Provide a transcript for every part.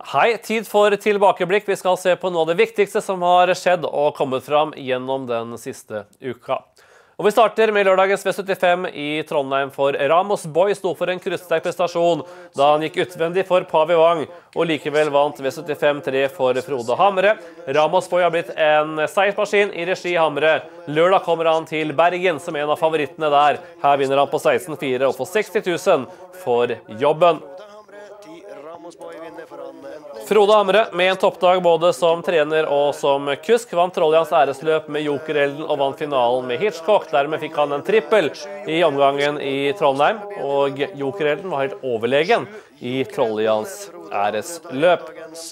Hei, tid for tilbakeblikk. Vi skal se på noe av det viktigste som har skjedd og kommet fram gjennom den siste uka. Og vi starter med lørdagens V75 i Trondheim, for Ramos Boy sto for en krysssterk prestasjon da han gikk utvendig for Pavi Wang, og likevel vant V75-3 for Frode Hamre. Ramos Boy har blitt en seiersmaskin i regi Hamre. Lørdag kommer han til Bergen som en av favorittene der. Her vinner han på 16-4 og får 60 000 for jobben. Frode Hamre med en toppdag både som trener og som kusk vant Trolljans æresløp med Joker-elden og vant finalen med Hitchcock. Dermed fikk han en trippel i omgangen i Trondheim, og Joker-elden var helt overlegen i Trolljans æresløp.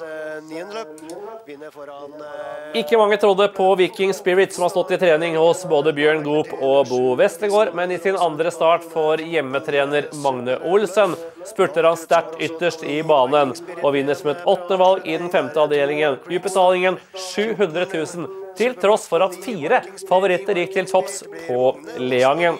Ikke mange trodde på Viking Spirit, som har stått i trening hos både Bjørn Goop og Bo Vestergaard, men i sin andre start for hjemmetrener Magne Olsen spurter han sterkt ytterst i banen og vinner som et 8. valg i den 5. avdelingen. Utbetalingen 700 000, til tross for at 4 favoritter gikk til topps på Leangen.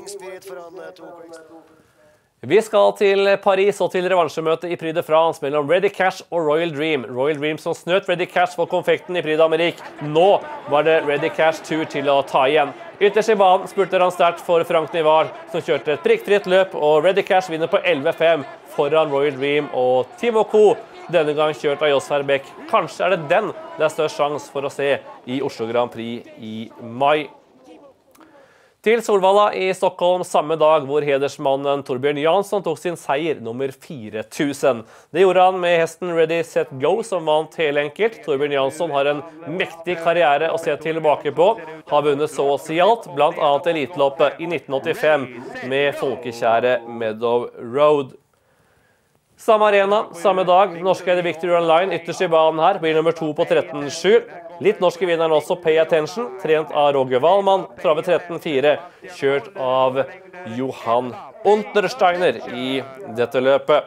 Vi skal til Paris og til revansjemøte i Prix de France mellom Ready Cash og Royal Dream. Royal Dream som snøt Ready Cash for konfekten i Prix d'Amérique. Nå var det Ready Cash tur til å ta igjen. Ytterst i banen spurter han sterkt for Frank Nivard, som kjørte et prikkfritt løp, og Ready Cash vinner på 11-5 foran Royal Dream og Timo Co. Denne gang kjørt av Jos Verbeek. Kanskje er det den det er størst sjans for å se i Oslo Grand Prix i mai. Til Solvalla i Stockholm samme dag, hvor hedersmannen Torbjørn Jansson tok sin seier nummer 4000. Det gjorde han med hesten Ready Set Go, som vant hele enkelt. Torbjørn Jansson har en mektig karriere å se tilbake på. Har vunnet så å si alt, blant annet eliteloppet i 1985 med folkekjære Meadow Road. Samme arena, samme dag, norske er det Victory Online ytterst i banen her, blir nummer 2 på 13-7. Litt norske vinneren også Pay Attention, trent av Roger Wallmann, travet 13-4, kjørt av Johan Untersteiner i dette løpet.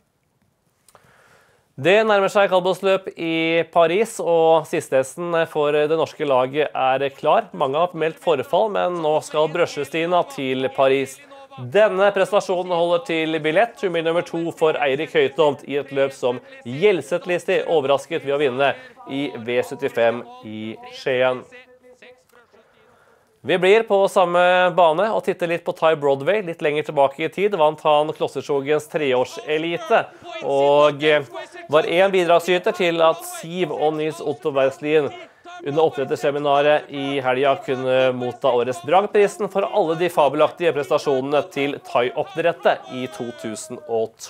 Det nærmer seg kaldbåtsløp i Paris, og sistehesten for det norske laget er klar. Mange har meldt forfall, men nå skal Brøsjestina til Paris. Denne prestasjonen holder til billett. Hun blir nummer 2 for Eirik Høytomt i et løp som Gjelset-Listi overrasket ved å vinne i V75 i Skien. Vi blir på samme bane og titter litt på Ty Broadway. Litt lenger tilbake i tid vant han Klossersjogens 3-årselite, og var en bidragsyter til at Siv og Nils Otto Bergslien under oppdretterseminaret i helga kunne motta årets Bragprisen for alle de fabelaktige prestasjonene til thai-oppdrettet i 2012.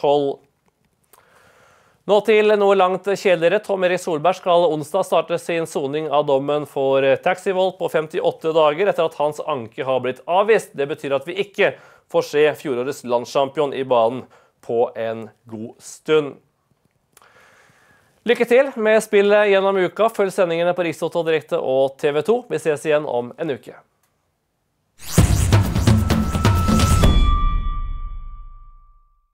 Nå til noe langt kjedeligere. Tom Erik Solberg skal onsdag starte sin soning av dommen for taxivold på 58 dager etter at hans anke har blitt avvist. Det betyr at vi ikke får se fjorårets landschampion i banen på en god stund. Lykke til med spillet gjennom uka. Følg sendingene på Rikstoto Direkte og TV 2. Vi ses igjen om en uke.